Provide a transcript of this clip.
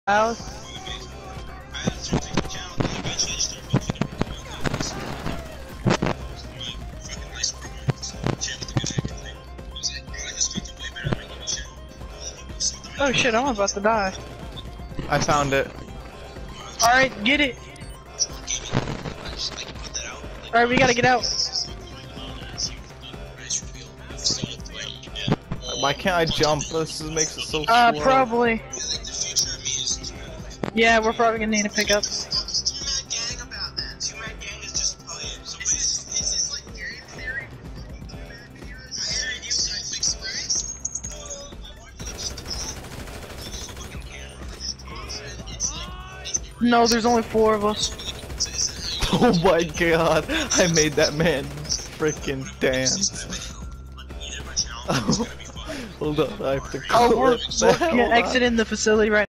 House. Oh shit, I'm about to die. I found it. Alright, get it. Alright, we gotta get out. Why can't I jump? This makes it so slow. Probably. Yeah, we're probably gonna need a pickup. No, there's only 4 of us. Oh my god, I made that man freaking dance. Oh, hold on, I have to Oh, we're clip that. exiting the facility right now.